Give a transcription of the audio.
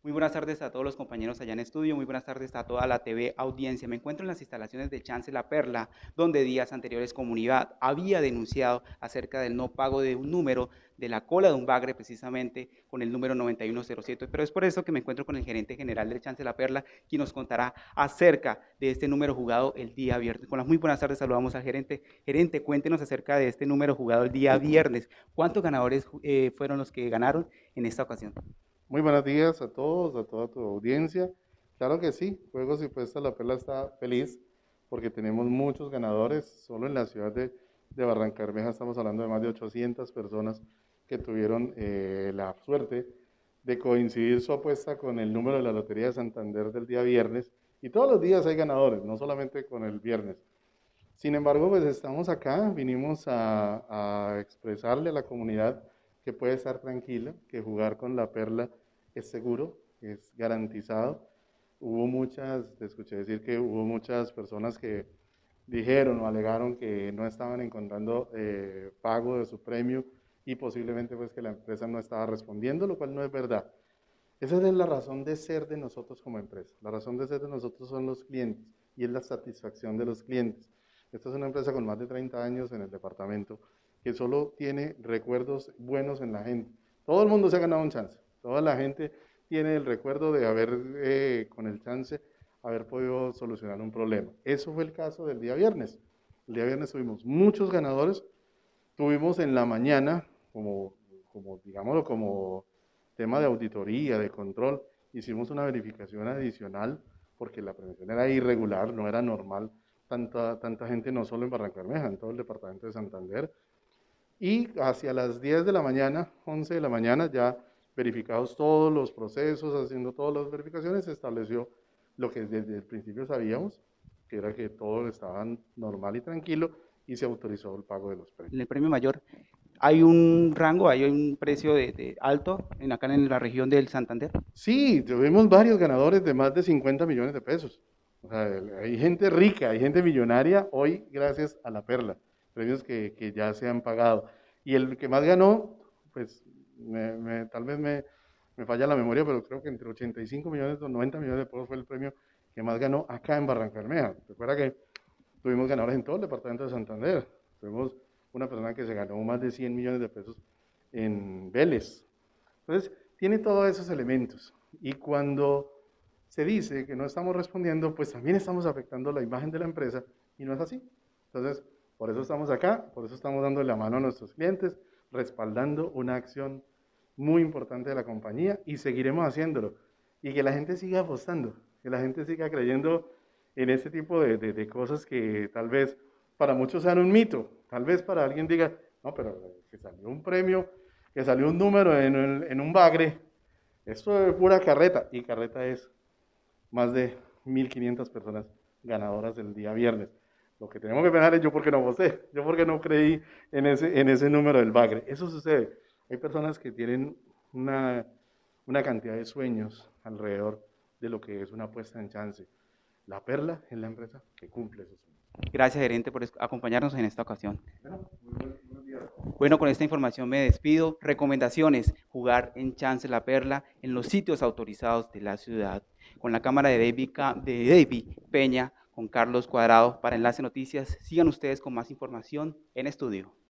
Muy buenas tardes a todos los compañeros allá en estudio, muy buenas tardes a toda la TV audiencia. Me encuentro en las instalaciones de Chance La Perla, donde días anteriores comunidad había denunciado acerca del no pago de un número de la cola de un bagre, precisamente con el número 9107. Pero es por eso que me encuentro con el gerente general de Chance La Perla, quien nos contará acerca de este número jugado el día viernes. Con las muy buenas tardes saludamos al gerente. Gerente, cuéntenos acerca de este número jugado el día viernes. ¿Cuántos ganadores fueron los que ganaron en esta ocasión? Muy buenos días a todos, a toda tu audiencia. Claro que sí, Juegos y Puestas La Perla está feliz porque tenemos muchos ganadores. Solo en la ciudad de Barrancabermeja estamos hablando de más de 800 personas que tuvieron la suerte de coincidir su apuesta con el número de la Lotería de Santander del día viernes. Y todos los días hay ganadores, no solamente con el viernes. Sin embargo, pues estamos acá, vinimos a expresarle a la comunidad que puede estar tranquila, que jugar con la perla es seguro, es garantizado. Hubo muchas, te escuché decir que hubo muchas personas que dijeron o alegaron que no estaban encontrando pago de su premio y posiblemente pues que la empresa no estaba respondiendo, lo cual no es verdad. Esa es la razón de ser de nosotros como empresa. La razón de ser de nosotros son los clientes y es la satisfacción de los clientes. Esta es una empresa con más de 30 años en el departamento que solo tiene recuerdos buenos en la gente. Todo el mundo se ha ganado un chance. Toda la gente tiene el recuerdo de haber, con el chance, haber podido solucionar un problema. Eso fue el caso del día viernes. El día viernes tuvimos muchos ganadores. Tuvimos en la mañana, digámoslo, como tema de auditoría, de control, hicimos una verificación adicional porque la prevención era irregular, no era normal, tanta gente no solo en Barrancabermeja, en todo el departamento de Santander. Y hacia las 10 de la mañana, 11 de la mañana, ya verificados todos los procesos, haciendo todas las verificaciones, se estableció lo que desde el principio sabíamos, que era que todo estaba normal y tranquilo y se autorizó el pago de los En premios. el premio mayor hay un rango, hay un precio de alto acá en la región del Santander. Sí, tuvimos varios ganadores de más de 50 millones de pesos. O sea, hay gente rica, hay gente millonaria hoy gracias a la Perla, premios que ya se han pagado. Y el que más ganó, pues tal vez me falla la memoria, pero creo que entre 85 millones o 90 millones de pesos fue el premio que más ganó acá en Barrancabermeja. Recuerda que tuvimos ganadores en todo el departamento de Santander. Tuvimos una persona que se ganó más de 100 millones de pesos en Vélez. Entonces, tiene todos esos elementos. Y cuando se dice que no estamos respondiendo, pues también estamos afectando la imagen de la empresa y no es así. Entonces, por eso estamos acá, por eso estamos dando la mano a nuestros clientes, respaldando una acción muy importante de la compañía y seguiremos haciéndolo. Y que la gente siga apostando, que la gente siga creyendo en este tipo de cosas que tal vez para muchos sean un mito, tal vez para alguien diga, no, pero que salió un premio, que salió un número en un bagre, esto es pura carreta, y carreta es más de 1.500 personas ganadoras del día viernes. Lo que tenemos que pensar es yo porque no voté, yo porque no creí en ese número del bagre. Eso sucede. Hay personas que tienen una cantidad de sueños alrededor de lo que es una puesta en chance. La Perla es la empresa que cumple esos sueños. Gracias, gerente, por acompañarnos en esta ocasión. Bueno, buenos días. Bueno, con esta información me despido. Recomendaciones: jugar en Chance La Perla en los sitios autorizados de la ciudad. Con la cámara de David Peña, con Carlos Cuadrado para Enlace Noticias. Sigan ustedes con más información en estudio.